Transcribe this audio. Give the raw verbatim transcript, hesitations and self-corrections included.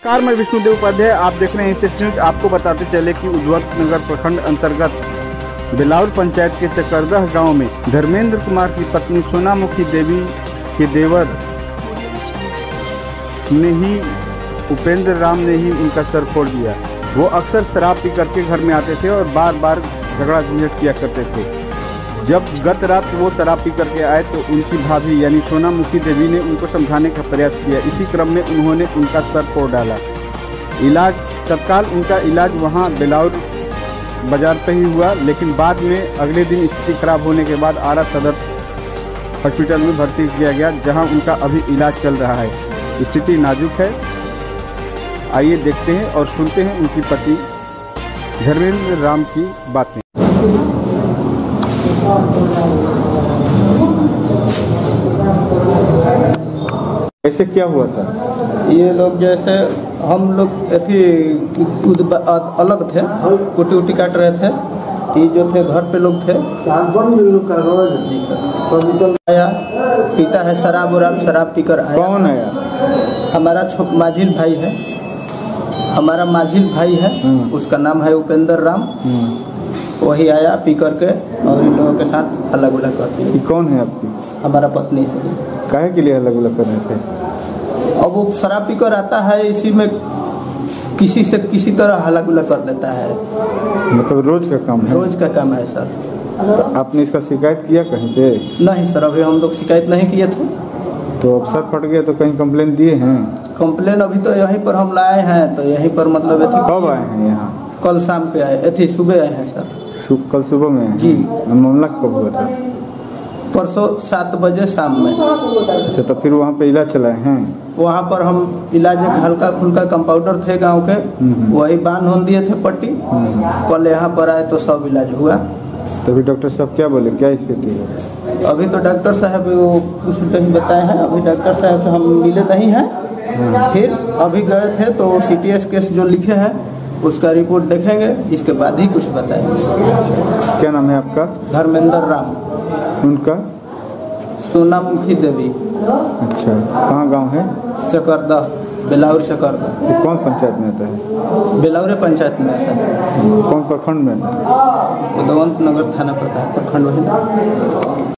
नमस्कार, मैं विष्णुदेव उपाध्याय। आप देख रहे हैं एस एस न्यूज। आपको बताते चले कि उद्वत्तनगर प्रखंड अंतर्गत बिलाउर पंचायत के चकरदह गांव में धर्मेंद्र कुमार की पत्नी सोनामुखी देवी के देवर ने ही उपेंद्र राम ने ही उनका सर फोड़ दिया। वो अक्सर शराब पी करके घर में आते थे और बार बार झगड़ा झंझट किया करते थे। जब गत रात वो शराब पी करके आए तो उनकी भाभी यानी सोनामुखी देवी ने उनको समझाने का प्रयास किया। इसी क्रम में उन्होंने उनका सर फोड़ डाला। इलाज तत्काल उनका इलाज वहां बिलाउर बाजार पे ही हुआ, लेकिन बाद में अगले दिन स्थिति खराब होने के बाद आरा सदर हॉस्पिटल में भर्ती किया गया, जहां उनका अभी इलाज चल रहा है। स्थिति नाजुक है। आइए देखते हैं और सुनते हैं उनकी पति धर्मेंद्र राम की बातें। कैसे क्या हुआ था? ये लोग जैसे हम लोग अथी अलग थे, कुटी उटी काट रहे थे। ये जो थे घर पे लोग थे, जी सर, आया पीता है शराब उराब, शराब पीकर आया। कौन आया? हमारा माझिल भाई है, हमारा माझिल भाई है, उसका नाम है उपेंद्र राम। वही आया पी करके और इन लोगों के साथ अलग अलग करती है। कौन है आपकी? हमारा पत्नी है। काहे के लिए अलग अलग कर रहे थे? अब वो शराब पी कर आता है, इसी में किसी से किसी तरह हल्ला गुल्ला कर देता है। मतलब रोज का काम है? रोज का काम है सर। आपने इसका शिकायत किया कहीं पे? नहीं सर, अभी हम लोग शिकायत नहीं किए थे। तो अब सर फट गया तो कहीं कंप्लेन दिए हैं? कंप्लेन अभी तो यहीं पर हम लाए हैं, तो यहीं पर मतलब कब आए हैं यहाँ? कल शाम के आए थे, सुबह आए हैं सर। कल सुबह में? जी। मामला कब हुआ था? परसों सात बजे शाम में। अच्छा, तो फिर वहाँ पे इलाज चलाए हैं? वहाँ पर हम इलाज एक हल्का फुल्का कंपाउंडर थे गांव के, वही बांध होन दिए थे पट्टी। कल यहाँ पर आए तो सब इलाज हुआ। तो अभी डॉक्टर साहब क्या बोले, क्या स्थिति है? अभी तो डॉक्टर साहब वो कुछ नहीं बताए हैं। अभी डॉक्टर साहब से हम मिले नहीं हैं। फिर अभी गए थे तो सी टी एस केस जो लिखे हैं उसका रिपोर्ट देखेंगे, इसके बाद ही कुछ बताएंगे। क्या नाम है आपका? धर्मेंद्र राम। उनका? सोनामुखी देवी। अच्छा, कहाँ गांव है? चकरदह, बिलाउर चकरदह। कौन पंचायत में आता है? बिलाउरे पंचायत में आता है। कौन प्रखंड में आता है? उद्वत्तनगर थाना प्रखंड में।